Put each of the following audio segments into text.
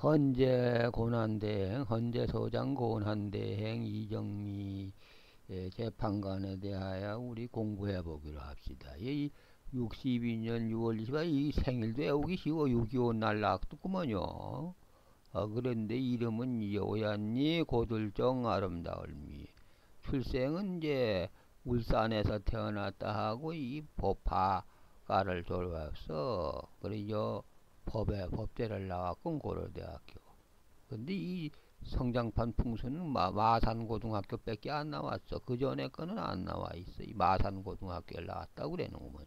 헌재 고난대행, 헌재소장 고난대행 이정미 재판관에 대하여 우리 공부해 보기로 합시다. 이 62년 6월 20일 이 생일도 외우기 쉬워. 6.25 날 낳았더구먼요. 그런데 이름은 요얀니 고들정 아름다울미. 출생은 이제 울산에서 태어났다 하고 이 법학과를 졸업했어. 그래서 법대를 나왔고 고려대학교. 근데 이 성장판 풍수는 마산고등학교밖에 안 나왔어. 그 전에 거는 안 나와 있어. 이 마산고등학교에 나왔다고 그래놓으면.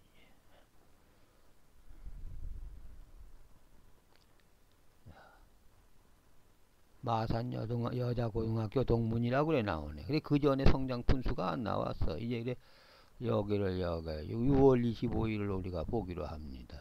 마산 여자고등학교 동문이라고 그래 나오네. 그래 그 전에 성장푼수가 안 나왔어. 이제 그래 여기를 여기 6월 25일을 우리가 보기로 합니다.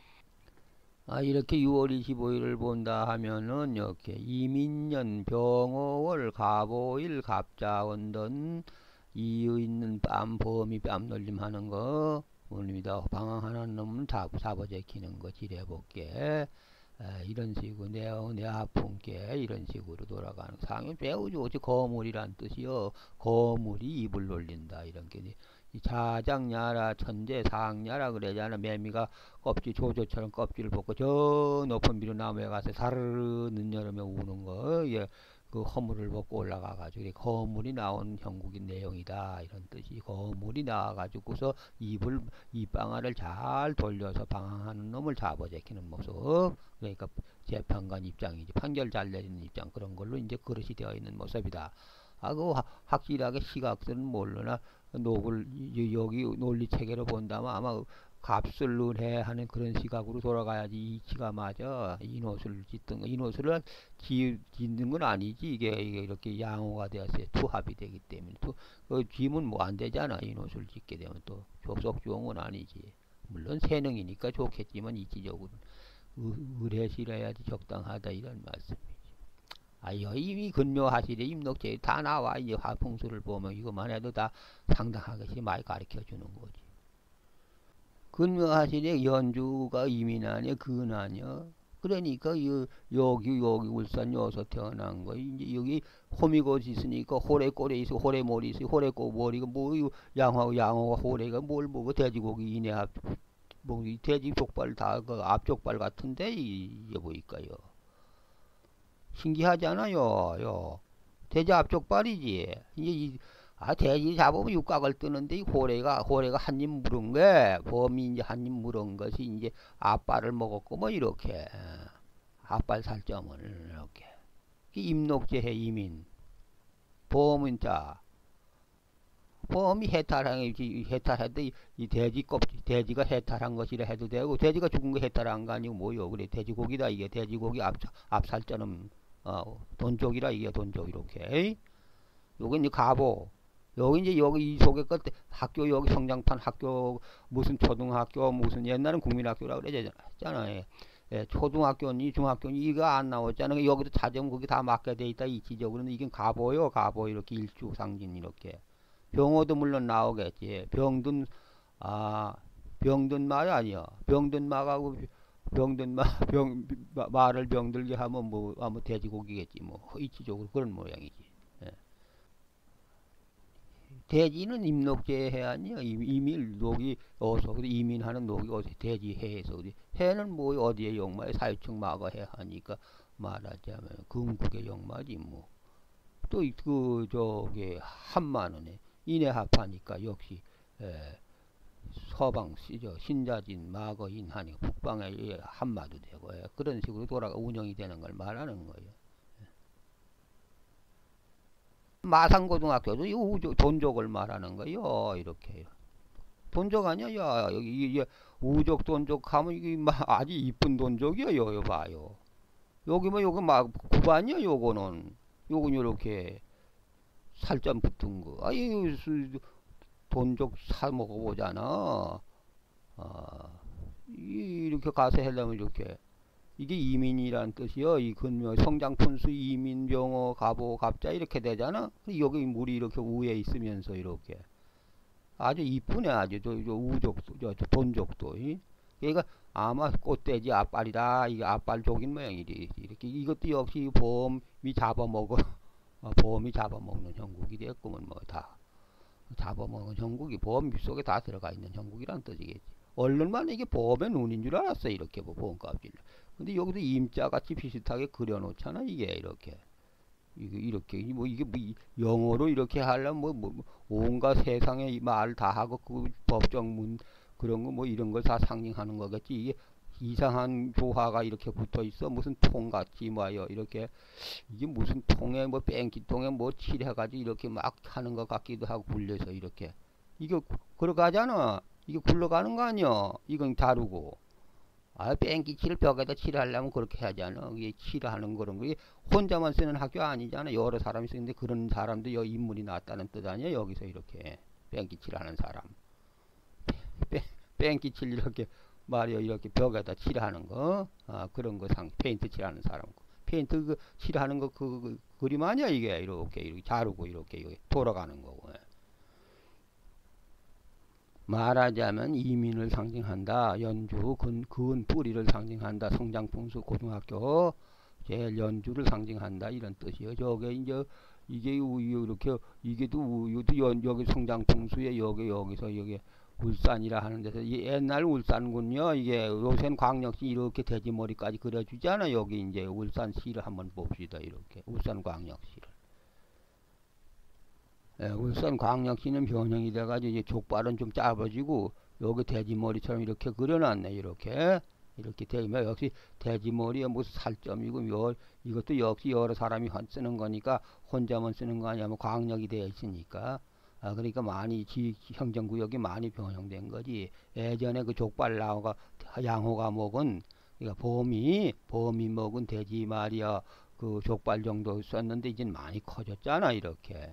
이렇게 6월 25일을 본다 하면은 이렇게 이민년 병어월 갑오일 갑자원던 이유 있는 범이 뺨놀림 하는 거 뭡니다. 방황하는 놈은 잡아제키는 거 지뢰볼게. 이런 식으로 내 아픈게 이런 식으로 돌아가는 상황이 매우 좋지. 거물이란 뜻이요. 거물이 입을 놀린다 이런 게 자장야라 천재 상야라 그러잖아. 매미가 껍질 조조처럼 껍질을 벗고 저 높은 비로 나무에 가서 사르르 늦여름에 우는 거. 예. 그 허물을 벗고 올라가가지고 거물이 나온 형국인 내용이다 이런 뜻이. 거물이 나와가지고서 입방아를 잘 돌려서 방황하는 놈을 잡아제키는 모습. 그러니까 재판관 입장이지. 판결 잘 내리는 입장 그런 걸로 이제 그릇이 되어 있는 모습이다. 그 확실하게 시각들은 모르나 여기 논리 체계로 본다면 아마 값을 의뢰 하는 그런 시각으로 돌아가야지 이치가 맞아. 인옷을 짓든 인옷을 짓는 건 아니지. 이게 이렇게 양호가 되어서 투합이 되기 때문에 짐은 뭐 안 되잖아. 인옷을 짓게 되면 또 좁속주홍은 아니지. 물론 세능이니까 좋겠지만 이치적으로 의뢰실해야지 적당하다 이런 말씀이지. 이미 근묘하시래 임록제에 다 나와. 이제 화풍수를 보면 이것만 해도 다 상당하게 많이 가르쳐 주는 거지. 근묘하시래 연주가 이민하냐 근하냐. 그러니까 여기 울산 여기서 태어난 거. 이제 여기 호미곶 있으니까 호래꼴에 있어. 호래머리 있어. 호래꼬 머리가 뭐 양호가 호래가 뭘 보고 돼지고기 이내 뭐 돼지 족발 다 그 앞족발 같은데 이게 보니까요. 신기하잖아요. 돼지 앞족발이지. 이제 돼지 잡으면 육각을 뜨는데 이 호래가 한 입 물은 게 범이 이제 한 입 물은 것이 이제 앞발을 먹었고 뭐 이렇게 앞발 살점을 이렇게 임록제해 이민 범은 자 범이 해탈해도 이 돼지 껍질 돼지가 해탈한 것이라 해도 되고 돼지가 죽은 거 해탈한 거 아니고 뭐요. 그래 돼지고기다 이게 돼지고기 앞살점은 돈쪽이라 이게 돈쪽 이렇게. 요게 이제 가보. 여기 이제 여기 이 속에 것 학교 여기 성장판 학교 무슨 초등학교 무슨 옛날엔 국민학교라고 그러잖아요. 초등학교니 중학교니 이거 안 나왔잖아요. 여기도 자정 거기 다 맡게 돼 있다 이치적으로는 이게 가보 이렇게 일주상진 이렇게. 병어도 물론 나오겠지. 병든 말 아니야. 병든 말하고 말을 병들게 하면 뭐 아무 돼지고기겠지 뭐 이치적으로 그런 모양이지. 예. 돼지는 임록제 해 아니야. 이밀 녹이 어서 이민하는 녹이 어디 돼지 해에서 어디 해는 뭐 어디에 용마에 사유층 마가 해 하니까 말하자면 금국의 용마지 뭐. 또 그 저기 한만원에 인해 합하니까 역시 서방 신자진 마거인 하니 북방에 한마도 되고 그런 식으로 돌아가 운영이 되는 걸 말하는 거예요. 마산고등학교도 이 돈족을 말하는 거요. 이렇게 돈족 아니야? 야, 여기 이게 우족 돈족 하면 이게 아주 이쁜 돈족이요. 요 봐요. 여기 뭐 여기 막 구반이야. 요거는 요건 요렇게 살점 붙은 거. 돈족 사 먹어보잖아. 이렇게 가서 하려면 이렇게 이게 이민이란 뜻이요. 이 근묘 성장푼수 이민병어 갑오 갑자 이렇게 되잖아. 여기 물이 이렇게 위에 있으면서 이렇게 아주 이쁘네. 아주 저 우족도 저 돈족도. 그러니까 아마 꽃돼지 앞발이다. 이게 앞발 족인 모양이지. 이렇게 이것도 역시 봄이 잡아먹어. 봄이 잡아먹는 형국이 됐구먼 뭐 다. 잡아먹은 형국이 봄 속에 다 들어가 있는 형국이란 뜻이겠지. 얼른만 이게 봄의 눈인 줄 알았어. 이렇게 뭐 봄값질. 근데 여기서 임자 같이 비슷하게 그려놓잖아. 이게 이렇게. 이게 이렇게 뭐 이게 뭐 영어로 이렇게 하려면 뭐 온갖 세상의 말 다 하고 그 법정문 그런 거 뭐 이런 걸 다 상징하는 거겠지. 이게 이상한 조화가 이렇게 붙어 있어. 무슨 통같이 뭐요 이렇게 이게 무슨 통에 뭐 뺑기통에 뭐 칠해가지고 이렇게 막 하는 것 같기도 하고 굴려서 이렇게 이게 걸어가잖아. 이게 굴러가는 거 아니야. 이건 다르고. 아, 뺑기칠을 벽에다 칠하려면 그렇게 하지 않아. 이게 칠하는 그런 거. 이게 혼자만 쓰는 학교 아니잖아. 여러 사람이 쓰는데 그런 사람도 여 인물이 났다는 뜻 아니야. 여기서 이렇게 뺑기칠하는 사람. 뺑기칠 이렇게 말이야 이렇게 벽에다 칠하는 거. 아, 그런 거 페인트 칠하는 사람. 페인트 그 칠하는 거 그 그림 아니야 이게 이렇게 자르고 이렇게 돌아가는 거고. 말하자면 이민을 상징한다. 연주, 근 뿌리를 상징한다. 성장풍수 고등학교 제일 연주를 상징한다. 이런 뜻이요. 저게 이제 이게 우유 이렇게 이게도 우유도 여기 성장풍수에 여기서 여기 울산이라 하는 데서 옛날 울산군요. 이게 요새는 광역시 이렇게 돼지머리까지 그려주잖아. 여기 이제 울산시를 한번 봅시다. 이렇게 울산광역시를. 예, 울산광역시는 변형이 돼가지고 이제 족발은 좀 짧아지고 여기 돼지머리처럼 이렇게 그려놨네. 이렇게 되면 역시 돼지머리에 무슨 살점이고 이것도 역시 여러 사람이 쓰는 거니까 혼자만 쓰는 거 아니야. 뭐 광역이 되어 있으니까. 아, 그러니까 많이 행정구역이 많이 변형된 거지. 예전에 그 족발 나오가 양호가 먹은 그러니까 봄이 먹은 돼지 말이야 그 족발 정도 썼는데 이제 많이 커졌잖아. 이렇게.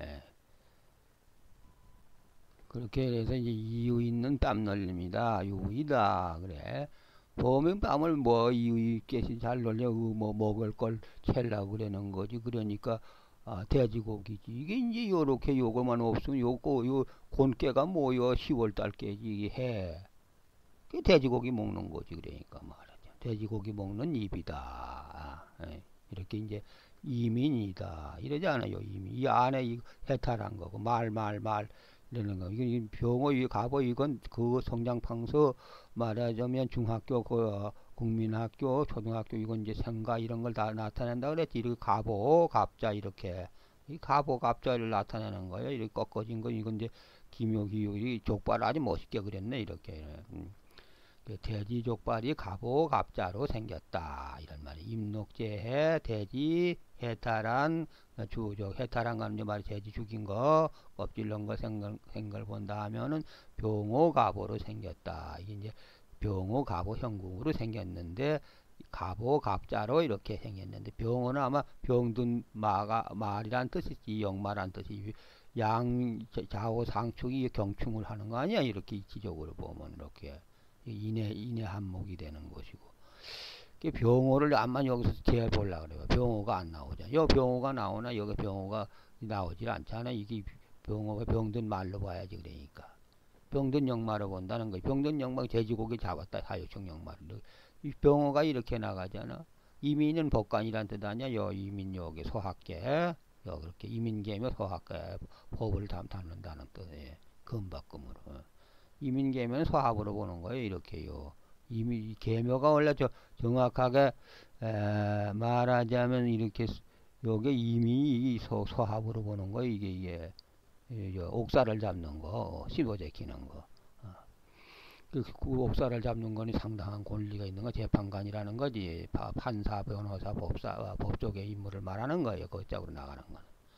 그렇게 해서 이제 이유 있는 땀놀림이다. 유이다. 그래. 봄에 땀을 뭐 이유 있게 잘 놀려 뭐 먹을 걸 채려고 그러는 거지. 그러니까 아, 돼지고기지. 이게 이제 요렇게 요거만 없으면 요 곤깨가 뭐요 10월 달 깨지 해. 그 돼지고기 먹는 거지. 그러니까 말이야. 돼지고기 먹는 입이다. 이렇게 이제 이민이다. 이러지 않아요. 이민. 이 안에 이 해탈한 거고 말. 이러는 거. 이건 병어 이 가보 이건 그 성장판서 말하자면 중학교 그 국민학교 초등학교 이건 이제 생가 이런 걸 다 나타낸다 그랬지. 이렇게 가보 갑자 이렇게 이 가보 갑자를 나타내는 거예요. 이렇게 꺾어진 거 이건 이제 기묘기이 족발 아주 멋있게 그렸네 이렇게. 그 돼지 족발이 가보 갑자로 생겼다 이런 말이 임록재해 돼지 해탈한 주족 해탈한 거는 이제 말이 돼지 죽인 거 껍질 넣은 거 생걸 본다 하면은 병호 가보로 생겼다. 이게 이제 병호 가보 형국으로 생겼는데 가보 갑자로 이렇게 생겼는데 병호는 아마 병든 말이란 뜻이지 역말한 뜻이 양 좌우 상축이 경충을 하는 거 아니야 이렇게 이치적으로 보면 이렇게 인해 한목이 되는 것이고 병호를 암만 여기서 재보려 그래요. 병호가 안 나오잖아. 여기 병호가 나오나 여기 병호가 나오질 않잖아. 이게 병호가 병든 말로 봐야지 그러니까 병든 역말로 본다는 거예요. 병든 역말 돼지고기 잡았다 사유청 역말로 이 병호가 이렇게 나가잖아. 이민은 법관이란 뜻 아니야. 여 이민 여기 소학계 여 그렇게 이민계며 소학계 법을 담는다는 뜻이에요. 금박금으로. 이민계면 소합으로 보는 거예요. 이렇게요. 이미 계묘가 원래 정확하게 말하자면 이렇게 요게 이미 소합으로 보는 거예요. 이게 옥사를 잡는 거, 시도 제키는 거. 그 옥사를 잡는 거니 상당한 권리가 있는 거 재판관이라는 거지. 판사, 변호사, 법사, 법조계 인물을 말하는 거예요. 그쪽으로 나가는 건.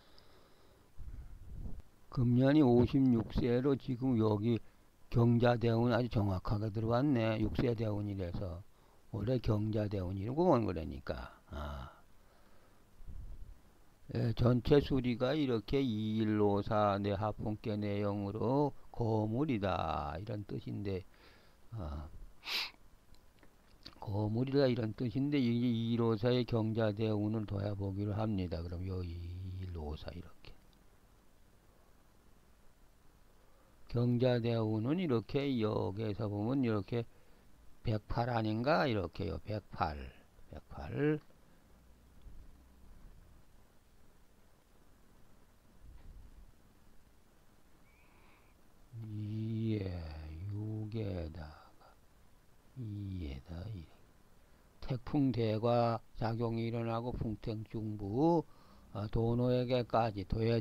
금년이 56세로 지금 여기 경자대운 아주 정확하게 들어왔네. 6세대운이라서 올해 경자대운이고 그러니까 전체 수리가 이렇게 2154 내 하품계 내용으로 거물이다 이런 뜻인데 거물이다 이런 뜻인데 이게 2154의 경자대운을 둬보기로 합니다. 그럼 요 2154 이렇게 경자대운은 이렇게 여기에서 보면 이렇게 108 아닌가? 이렇게요. 108. 108. 이에 6에다가 2에다 태풍대과 작용이 일어나고 풍택중부 도노에게까지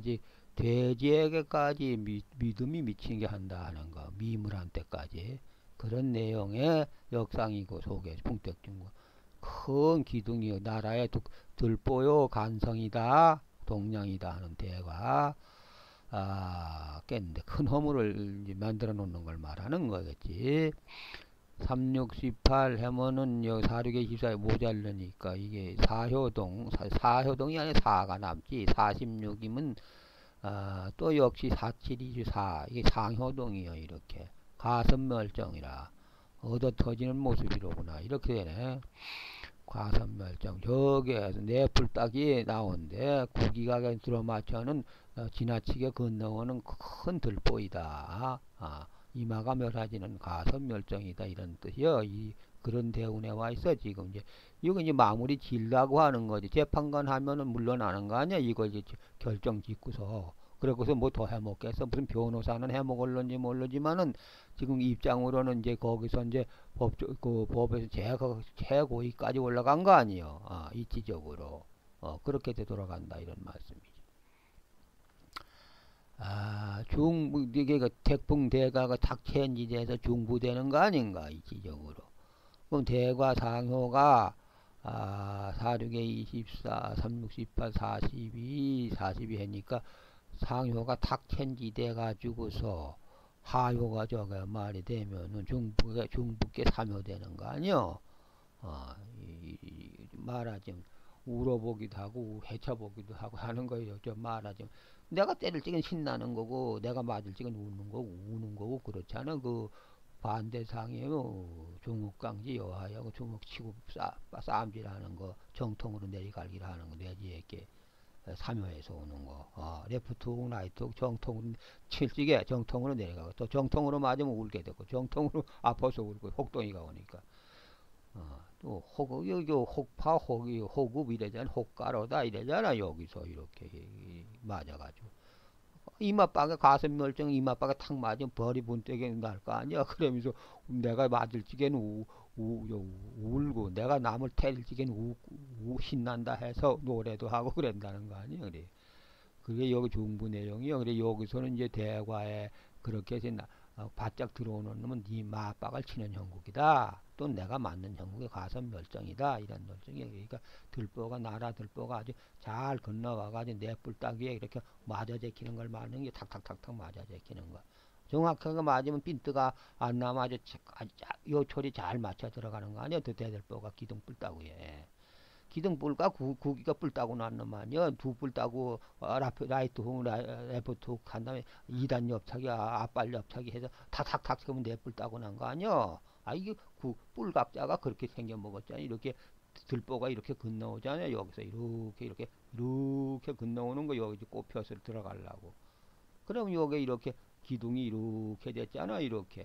돼지에게까지 믿음이 미치게 한다 하는 거 미물한테까지 그런 내용의 역상이고 속에 풍택중부 큰 기둥이요 나라의 들보요 간성이다 동량이다 하는 대가 깼는데 큰 허물을 만들어 놓는 걸 말하는 거겠지. 3618 하면은 여기 46에 24에 모자르니까 이게 사효동이 아니라 4가 남지. 46이면 또 역시 4724 이게 상효동이요. 이렇게 가선멸정이라 얻어 터지는 모습이로구나. 이렇게 되네. 과선멸정 저기에서 내풀딱이 나오는데 구기각에 들어맞춰는 지나치게 건너오는 큰 들보이다. 이마가 멸하지는 가선멸정이다 이런 뜻이요. 그런 대운에 와 있어 지금 이거 이제 마무리 질라고 하는 거지. 재판관 하면은 물러나는 거 아니야. 이거 이제 결정 짓고서 그래서 뭐 더 해먹겠어. 무슨 변호사는 해먹을런지 모르지만은 지금 입장으로는 이제 거기서 이제 법에서 최고위까지 올라간 거 아니요. 이치적으로 그렇게 되돌아간다 이런 말씀이죠. 이게 태풍대가가 탁천지대에서 중부되는 거 아닌가 이치적으로. 그럼 대과 상효가 46에 24, 36, 18, 42, 42 하니까 상효가 탁천지대 가지고서 하효가 저게 말이 되면은 중북에 삼효되는 거 아니요? 말하자면 울어보기도 하고 헤쳐보기도 하고 하는 거예요. 저 말하자면 내가 때릴 적엔 신나는 거고 내가 맞을 적엔 우는 거고 그렇잖아. 그 반대상이에요. 종욱강지 여하여 종욱치고 싸움질하는 거 정통으로 내리갈기를 하는 거 내지에게 삼효에서 오는 거. 레프트훅 라이트훅 정통으로 칠지게 정통으로 내려가고 또 정통으로 맞으면 울게 되고 정통으로 아파서 울고 혹동이가 오니까 또 여기 혹파 호급 이래잖아. 혹가로다 이래잖아. 여기서 이렇게 맞아가지고 이마박에 가슴멸정 이마박에 탁 맞으면 벌이 분떼게 날 거 아니야. 그러면서 내가 맞을 적에는 울고 내가 남을 때릴 적에는 신난다 해서 노래도 하고 그런다는 거 아니야. 그게 여기 중부 내용이요. 그래 여기서는 이제 대과에 그렇게 해서 바짝 들어오는 놈은 네 맞박을 치는 형국이다. 또 내가 맞는 형국의 가선 멸정이다. 이런 멸정이에요. 그러니까 나라 들보가 아주 잘 건너와가지고 내 뿔따귀에 이렇게 맞아 제키는 걸 말하는 게 탁탁탁탁 맞아 제키는 거. 정확하게 맞으면 빈트가 안 나면 아주 요철이 잘 맞춰 들어가는 거 아니야. 그 대들보가 기둥 뿔따구에. 기둥 뿔과 구기가 뿔 따고 났는 말이야. 두 뿔 따고 라이트 훅 레프트 훅한 다음에 2단 옆차기 앞발 옆차기 해서 탁탁탁 하면 네 뿔 따고 난 거 아니야. 이게 뿔갑자가 그렇게 생겨 먹었잖아. 이렇게 들보가 이렇게 건너오잖아요. 여기서 이렇게 건너오는 거 여기 꼽혀서 들어가려고. 그럼 여기 이렇게 기둥이 이렇게 됐잖아.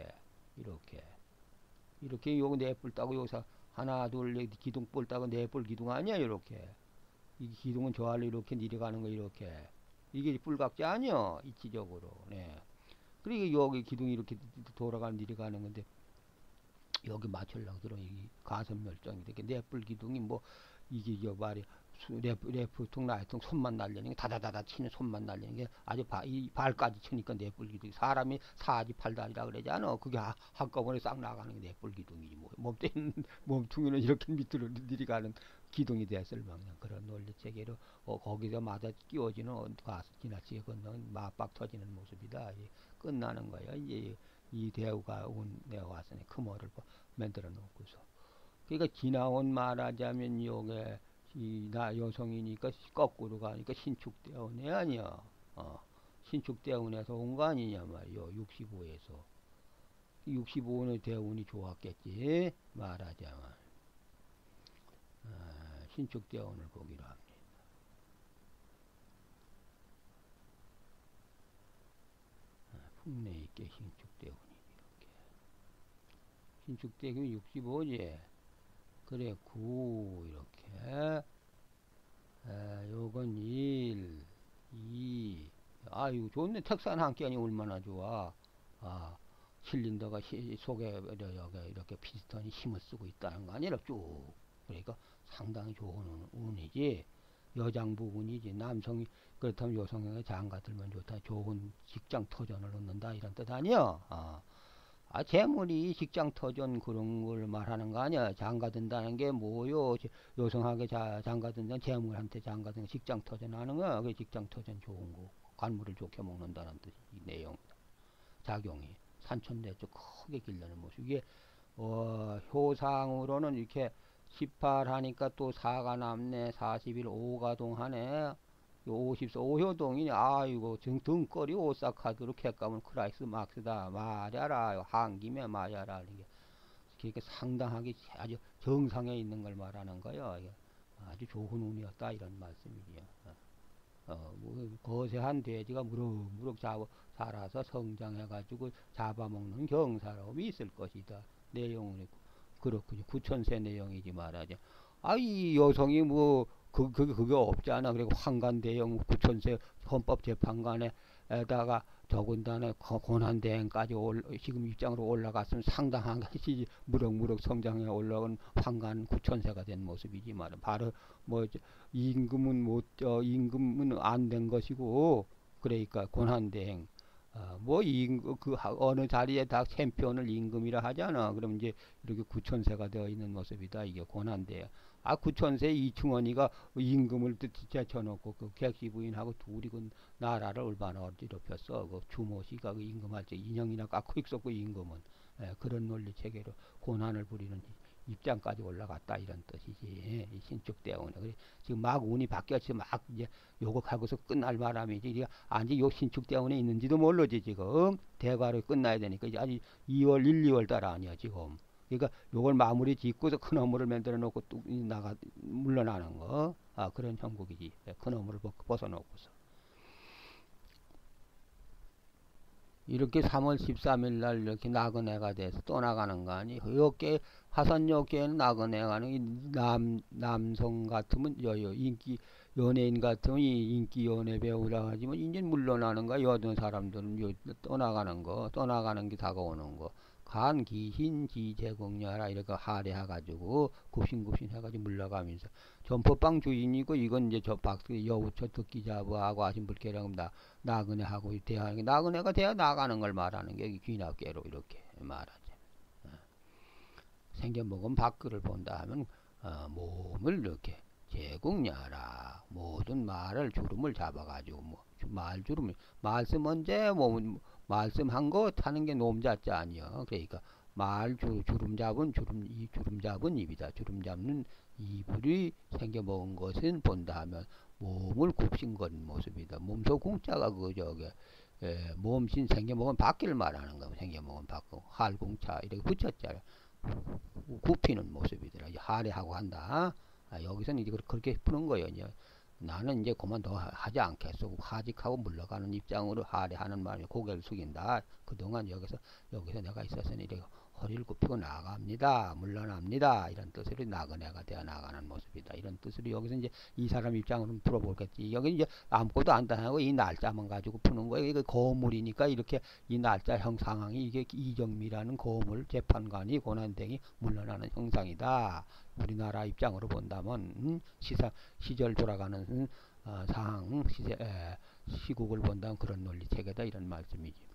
이렇게 요거 네 뿔 따고 여기서 하나 둘 기둥 뿔 따고 네 뿔 기둥 아니야. 이렇게 이 기둥은 저 아래로 이렇게 내려가는 거 이렇게 이게 뿔각자 아니야. 이치적으로. 네. 그리고 여기 기둥이 이렇게 돌아가는 내려가는 건데 여기 맞추려고 들어 이 가슴 멸정이 되게 네뿔 기둥이 뭐 이게 저 말이 레프통 라이통 손만 날리는 게 다다다다 치는 손만 날리는 게 아주 이 발까지 치니까 네뿔 기둥 사람이 사지 팔다리라 그러지 않아. 그게 한꺼번에 싹 나가는 게 네뿔 기둥이지 뭐 몸뚱이는 이렇게 밑으로 내려가는 기둥이 됐을 망정 그런 논리 체계로 거기서 맞아 끼워지는 가서 지나치게 건너는 맞박 터지는 모습이다. 끝나는 거야. 이제 이 대우가 온 내가 왔으니 그 뭐를 만들어 놓고서 그러니까 지나온 말하자면 요게 나 여성이니까 거꾸로 가니까 신축대운이 아니야. 신축대운에서 온 거 아니냐 말이요. 65에서 65는 대운이 좋았겠지 말하자면 신축대운을 보기로 합니다. 풍내 있게 신축대운이 이렇게 신축대금 65지. 그래 9 이렇게. 요건 1, 2. 아유 좋네. tex안 한 켠이 얼마나 좋아. 아 실린더가 속에 이렇게 피스톤이 힘을 쓰고 있다는 거 아니라 쭉. 그러니까 상당히 좋은 운이지. 여장 부분이지. 남성이 그렇다면 여성에게 장가 들면 좋다. 좋은 직장 터전을 얻는다 이런 뜻 아니야. 재물이 직장 터전 그런 걸 말하는 거 아니야. 장가 든다는 게 뭐요? 여성에게 장가 든다는 재물한테 장가 든다. 직장 터전 하는 거야. 그 직장 터전 좋은 거. 관물을 좋게 먹는다는 뜻이 이 내용. 작용이 산천대조 크게 길러는 모습. 이게 효상으로는 이렇게 18 하니까 또 4가 남네. 41 5가 동하네. 54 오효동이니. 아이고 등거리 오싹하도록 객가면 크라이스 막스다 말야라. 한 김에 말야라. 이게 상당하게 아주 정상에 있는 걸 말하는 거예요. 아주 좋은 운이었다 이런 말씀이지요. 뭐 거세한 돼지가 무럭무럭 자라서 성장해가지고 잡아먹는 경사로움이 있을 것이다. 내용은 그렇군요. 구천세 내용이지 말하자. 이 여성이 뭐 그게 없잖아. 그리고 환관대형 구천세 헌법재판관에다가 더군다나 권한대행까지 지금 입장으로 올라갔으면 상당한 것이 무럭무럭 성장해 올라온 환관 구천세가 된 모습이지 말은. 바로 뭐 임금은 안 된 것이고. 그러니까 권한대행 뭐 그 어느 자리에 다 챔피언을 임금이라 하잖아. 그럼 이제 이렇게 구천세가 되어 있는 모습이다. 이게 권한대행. 구천세 이충원이가 임금을 제쳐놓고 그 객시 부인하고 둘이 그 나라를 얼마나 어지럽혔어. 그 주모씨가 그 임금할 때 인형이나 깎고 있었고 임금은. 그런 논리 체계로 고난을 부리는 입장까지 올라갔다 이런 뜻이지. 신축대원은 지금 막 운이 바뀌었지. 막 이제 요거 하고서 끝날 바람이지. 아직 요 신축대원에 있는지도 모르지. 지금 대과로 끝나야 되니까 이제 아직 2월 1, 2월 달 아니야 지금. 그러니까 요걸 마무리 짓고서 큰 허물을 만들어 놓고 뚝 물러나는 거. 그런 형국이지. 큰 허물을 벗어놓고서. 이렇게 3월 13일 날 이렇게 나그네가 돼서 떠나가는 거 아니? 여기 화산역에는 나그네가 가는 남성 같으면 인기 연예인 같으면 인기 연예 배우라 하지만 이제 물러나는 거. 여든 사람들은 떠나가는 거, 떠나가는 게 다가오는 거. 간 기신 지제공야라 이렇게 하래해가지고 굽신굽신 해가지고 물러가면서 점퍼방 주인이고. 이건 이제 저 여우처 듣기자부하고 아신불개랑 나그네하고 대하는 게, 나그네가 대하 나가는 걸 말하는 게 귀납계로 이렇게 말하죠. 생겨먹은 밖을 본다 하면 몸을 이렇게 제국야라. 모든 말을 주름을 잡아가지고 뭐 말주름 말씀 언제 몸은 말씀한 거 타는 게 놈자자 아니여. 그러니까 주름 잡은 입이다. 주름 잡는 이불이 생겨먹은 것은 본다 하면 몸을 굽신거리는 모습이다. 몸속 궁자가 몸신 생겨먹은 바퀴를 말하는 거. 생겨먹은 바퀴 할궁차 이렇게 붙였잖아. 굽히는 모습이더라. 하래하고 한다. 여기서는 이제 그렇게 푸는 거예요. 이제 나는 이제 그만 더 하지 않겠어. 하직하고 물러가는 입장으로 하래하는 말이 고개를 숙인다. 그동안 여기서 내가 있었으니 이렇게 허리를 굽히고 나갑니다. 물러납니다. 이런 뜻으로 나그네가 되어 나가는 모습이다. 이런 뜻으로 여기서 이제 이 사람 입장으로 풀어보겠지. 여기 이제 아무것도 안 하고 이 날짜만 가지고 푸는 거예요. 이게 거물이니까 이렇게 이 날짜형 상황이 이게 이정미라는 거물 재판관이 고난댕이 물러나는 형상이다. 우리나라 입장으로 본다면 시절 돌아가는 상황 시국을 본다면 그런 논리 체계다 이런 말씀이지.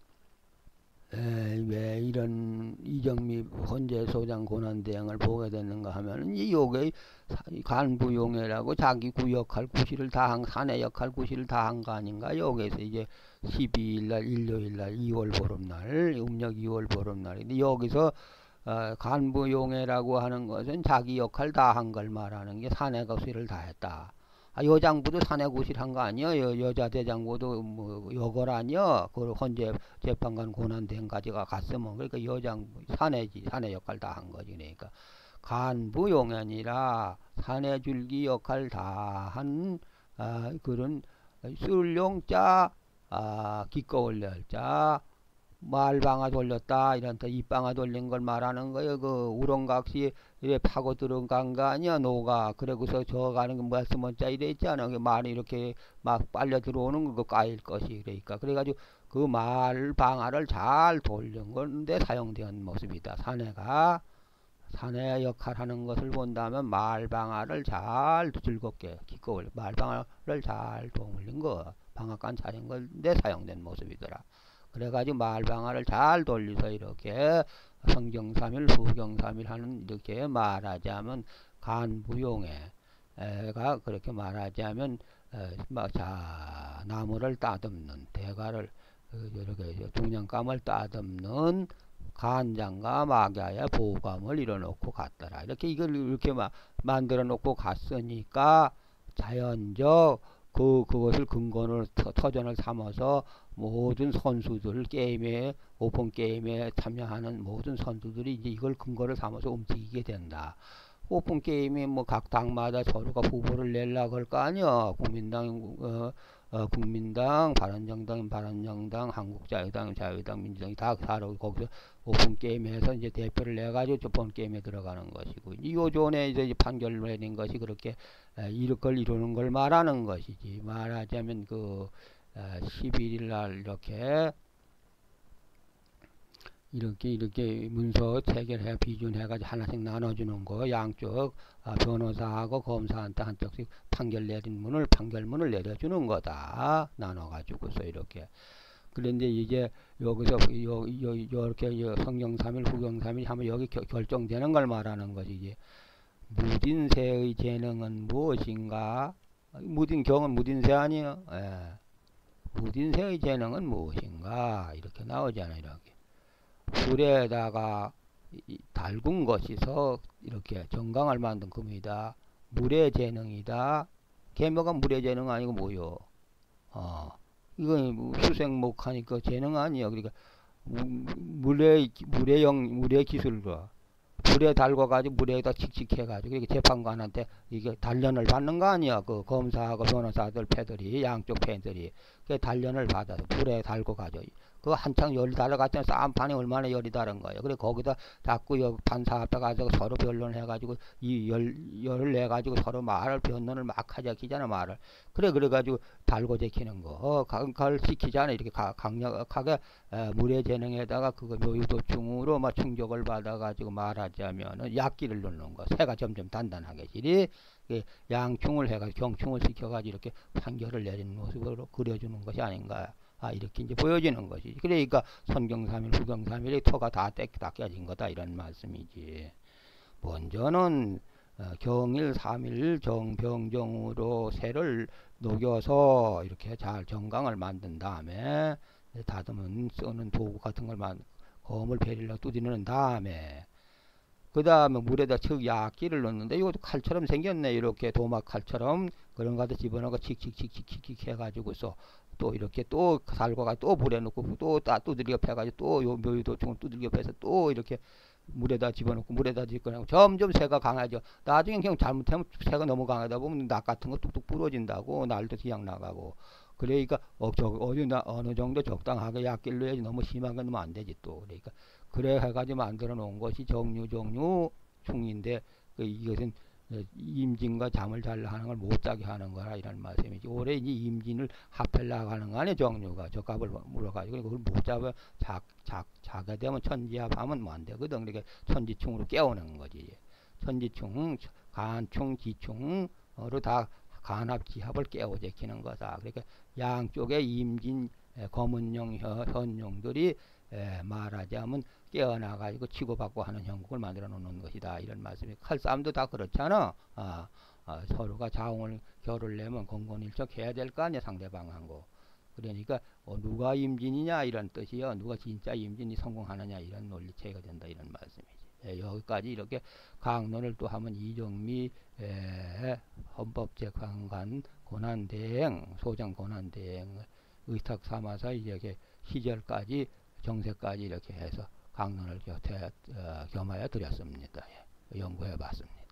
왜 이런 이정미 헌재 소장 고난대행을 보게 되는가 하면은 이 요게 간부용해라고 자기 구역할 구실을 다한 사내 역할 구실을 다한 거 아닌가. 여기서 이제 12일날 일요일날 2월 보름날 음력 2월 보름날인데 여기서 간부용해라고 하는 것은 자기 역할 다한 걸 말하는 게 사내 구실을 다했다. 여장부도 사내구실 한 거 아니야? 여자 대장부도 뭐 여걸 아니야? 그 헌재 재판관 고난대행까지가 갔으면 그러니까 여장부 사내 역할 다 한 거지. 그러니까 간부용연이라 사내줄기 역할 다 한 그런 술용자 기꺼울 열자 말방아 돌렸다 이런 뜻 입방아 돌린 걸 말하는 거예요. 그 우렁각시 이래 파고 들어간 거 아니야 노가. 그래고서 저 가는 거 말씀원자 이래 있잖아. 그 말이 이렇게 막 빨려 들어오는 거 까일 것이 그러니까 그래가지고 그 말방아를 잘 돌린 건데 사용된 모습이다. 사내의 역할하는 것을 본다면 말방아를 잘 즐겁게 기꺼울 말방아를 잘 돌린 거 방앗간 차린 건데 사용된 모습이더라. 그래가지고 말방아를 잘 돌려서 이렇게 성경삼일 후경삼일 하는 이렇게 말하자면 간부용해가 그렇게 말하자면 자 나무를 따듬는 대가를 이렇게 중량감을 따듬는 간장과 막야의 보감을 이뤄놓고 갔더라. 이렇게 이걸 이렇게 만들어 놓고 갔으니까 자연적 그것을 근거를 터전을 삼아서 모든 선수들 게임에 오픈 게임에 참여하는 모든 선수들이 이제 이걸 근거를 삼아서 움직이게 된다. 오픈 게임에 뭐 각 당마다 서로가 후보를 내려고 할 거 아니야. 국민당, 바른정당, 한국자유당, 자유당, 민주당이 다 서로 거기서 오픈 게임에서 이제 대표를 내가지고 본 게임에 들어가는 것이고, 요전에 이제 판결을 내린 것이 그렇게 이걸 이루는 걸 말하는 것이지. 말하자면 11일 날 이렇게 문서 체결해 비준해가지고 하나씩 나눠주는 거 양쪽 변호사하고 검사한테 한 쪽씩 판결문을 내려주는 거다. 나눠가지고서 이렇게. 그런데 이제 여기서 이렇게 성경삼일 후경삼일 하면 여기 결정되는 걸 말하는 것이지. 무딘새의 재능은 무엇인가? 무딘경은 무딘새 아니에요? 예. 무딘새의 재능은 무엇인가? 이렇게 나오잖아요. 이렇게. 불에다가 달군 것이서 이렇게 정강을 만든 겁니다. 물의 재능이다. 계묘가 물의 재능 아니고 뭐요? 이건 수생목하니까 재능 아니야. 그러니까 물의 기술과 불에 달궈가지고 물에다 칙칙해가지고 이렇게 재판관한테 이게 단련을 받는 거 아니야. 그 검사하고 변호사들 패들이 양쪽 패들이 그 단련을 받아서 불에 달궈가지고 그 한창 열이 달아갔더니 쌈판이 얼마나 열이 다른 거예요. 그래 거기다 자꾸 판사 앞에 가서 서로 변론해가지고 이 열을 내가지고 서로 변론을 막 하자키잖아 말을. 그래가지고 달고 제키는 거. 그걸 시키잖아. 이렇게 강력하게 물의 재능에다가 그거 묘유도충으로 막 충격을 받아가지고 말하자면은 약기를 넣는 거. 새가 점점 단단하게 지리. 양충을 해가지고 경충을 시켜가지고 이렇게 판결을 내리는 모습으로 그려주는 것이 아닌가. 이렇게 이제 보여지는 것이지. 그러니까 선경삼일, 후경삼일의 터가 다 깨진 거다 이런 말씀이지. 먼저는 경일, 삼일 정병정으로 새를 녹여서 이렇게 잘 정강을 만든 다음에 다듬은 쓰는 도구 같은 걸 검을 베릴로 두드리는 다음에 그 다음에 물에다 약기를 넣는데 이것도 칼처럼 생겼네. 이렇게 도막 칼처럼 그런 거 집어넣고 칙칙칙칙칙 해가지고서 또 이렇게 또 살과가 또 물에 넣고 또 두들겨 패가지고 또 요 묘유도충을 두들겨 패서 또 이렇게 물에다 집어넣고 물에다 집어넣고 점점 새가 강하죠. 나중에 그냥 잘못하면 새가 너무 강하다 보면 낙 같은 거 뚝뚝 부러진다고 날도 기양 나가고. 그러니까 어느 정도 적당하게 약기를 넣어야지 너무 심한 건 넣으면 안 되지 또. 그러니까 그래 해가지고 만들어 놓은 것이 정류 충인데 이것은 임진과 잠을 잘 하는 걸 못 자게 하는 거라 이런 말씀이지. 올해 이제 임진을 합하려고 하는 거 아니야 정류가 적합을 물어가지고 그걸 못 잡아 자게 되면 천지합하면 뭐 안 되거든. 그러니까 천지충으로 깨우는 거지. 천지충, 간충, 지충으로 다 간합지합을 깨워제키는 거다. 그러니까 양쪽에 임진 검은용 현용들이 말하자면 깨어나가지고 치고받고 하는 형국을 만들어 놓는 것이다. 이런 말씀이. 칼싸움도 다 그렇잖아. 서로가 자웅을 결을 내면 공건일척 해야 될 거 아니야 상대방하고. 그러니까 누가 임진이냐 이런 뜻이요. 누가 진짜 임진이 성공하느냐 이런 논리체가 된다 이런 말씀이지. 여기까지 이렇게 강론을 또 하면 이정미 헌법재판관 고난대행 소장 고난대행을 의탁 삼아서 이렇게 시절까지 정세까지 이렇게 해서 강론을 겸하여 드렸습니다. 연구해 봤습니다.